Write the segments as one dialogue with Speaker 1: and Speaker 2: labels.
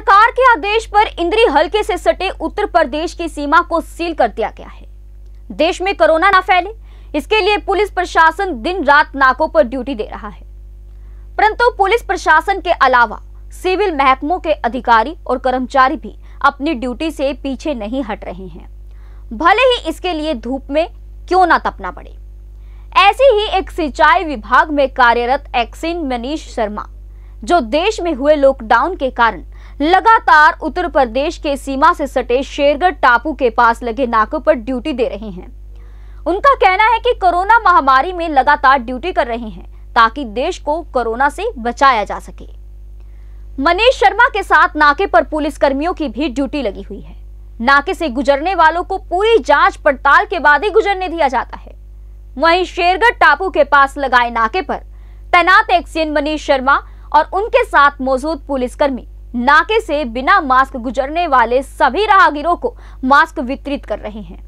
Speaker 1: सरकार के आदेश पर इंद्री हलके से सटे उत्तर प्रदेश की सीमा को सील कर दिया गया है। देश में कोरोना ना फैले, इसके लिए पुलिस प्रशासन दिन रात नाकों पर ड्यूटी दे रहा है। परंतु पुलिस प्रशासन के अलावा सिविल महकमों के अधिकारी और कर्मचारी भी अपनी ड्यूटी से पीछे नहीं हट रहे हैं, भले ही इसके लिए धूप में क्यों ना तपना पड़े। ऐसी ही एक सिंचाई विभाग में कार्यरत एक्सिन मनीष शर्मा, जो देश में हुए लॉकडाउन के कारण लगातार उत्तर प्रदेश के सीमा से सटे शेरगढ़ टापू के पास लगे नाकों पर ड्यूटी दे रहे हैं। उनका कहना है कि कोरोना महामारी में लगातार ड्यूटी कर रहे हैं ताकि देश को कोरोना से बचाया जा सके। मनीष शर्मा के साथ नाके पर पुलिस कर्मियों की भी ड्यूटी लगी हुई है। नाके से गुजरने वालों को पूरी जांच पड़ताल के बाद ही गुजरने दिया जाता है। वहीं शेरगढ़ टापू के पास लगाए नाके पर तैनात एक्सिन मनीष शर्मा और उनके साथ मौजूद पुलिसकर्मी नाके से बिना मास्क गुजरने वाले सभी राहगीरों को मास्क वितरित कर रहे हैं।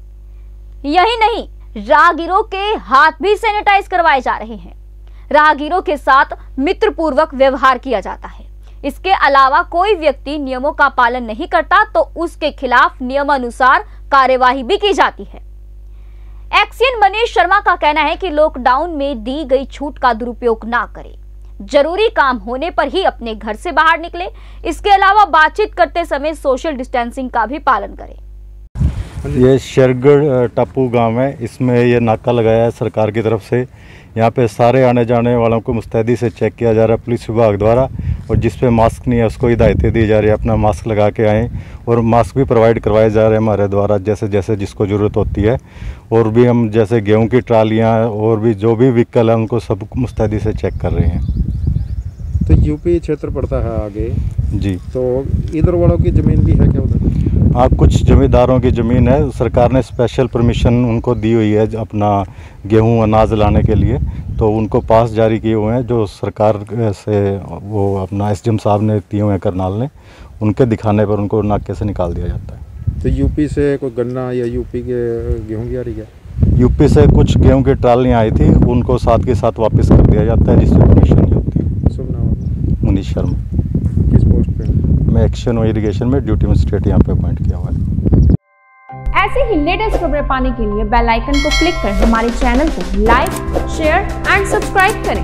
Speaker 1: यही नहीं, राहगीरों के हाथ भी सैनिटाइज करवाए जा रहे हैं। राहगीरों के साथ मित्रपूर्वक व्यवहार किया जाता है। इसके अलावा कोई व्यक्ति नियमों का पालन नहीं करता तो उसके खिलाफ नियमानुसार कार्यवाही भी की जाती है। एक्सिन मनीष शर्मा का कहना है कि लॉकडाउन में दी गई छूट का दुरुपयोग ना करें, जरूरी काम होने पर ही अपने घर से बाहर निकले। इसके अलावा बातचीत करते समय सोशल डिस्टेंसिंग का भी पालन करें।
Speaker 2: ये शेरगढ़ टापू गांव है, इसमें ये नाका लगाया है सरकार की तरफ से। यहाँ पे सारे आने जाने वालों को मुस्तैदी से चेक किया जा रहा है पुलिस विभाग द्वारा, और जिस पे मास्क नहीं है उसको हिदायतें दी जा रही है अपना मास्क लगा के आएँ, और मास्क भी प्रोवाइड करवाए जा रहे हैं हमारे द्वारा जैसे जैसे जिसको ज़रूरत होती है। और भी हम जैसे गेहूँ की ट्रालियाँ और भी जो भी व्हीकल है उनको सब मुस्तैदी से चेक कर रहे हैं।
Speaker 3: तो यूपी क्षेत्र पड़ता है आगे
Speaker 2: जी,
Speaker 3: तो इधर वालों की ज़मीन भी है क्या उधर?
Speaker 2: हाँ, कुछ जमींदारों की ज़मीन है, सरकार ने स्पेशल परमिशन उनको दी हुई है अपना गेहूं अनाज लाने के लिए, तो उनको पास जारी किए हुए हैं जो सरकार से वो अपना एसडीएम साहब ने दिए हुए हैं करनाल ने, उनके दिखाने पर उनको नाके से निकाल दिया जाता है।
Speaker 3: तो यूपी से कोई गन्ना या यूपी के गेहूँ भी आ रही है?
Speaker 2: यूपी से कुछ गेहूँ की ट्रालियाँ आई थी, उनको साथ के साथ वापस कर दिया जाता है जिससे परमिशन नहीं होती है।
Speaker 3: शुभ नाम?
Speaker 2: मनीष शर्मा।
Speaker 3: किस पोस्ट पे?
Speaker 2: मैं एक्शन और इरिगेशन में ड्यूटी मजिस्ट्रेट यहाँ पे अपॉइंट किया हुआ है।
Speaker 4: ऐसे ही लेटेस्ट खबरें पाने के लिए बेल आइकन को क्लिक कर हमारे चैनल को लाइक, शेयर एंड सब्सक्राइब करें।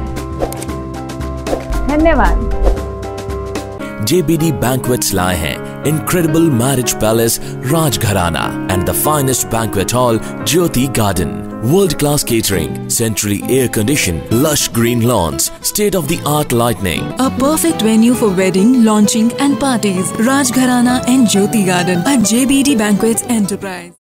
Speaker 4: धन्यवाद।
Speaker 5: JBD Banquets लाए हैं incredible marriage palace Rajgharana and the finest banquet hall Jyoti Garden. World-class catering, centrally air-conditioned, lush green lawns, state-of-the-art lighting.
Speaker 6: A perfect venue for wedding, launching and parties. Rajgharana and Jyoti Garden at JBD Banquets Enterprise.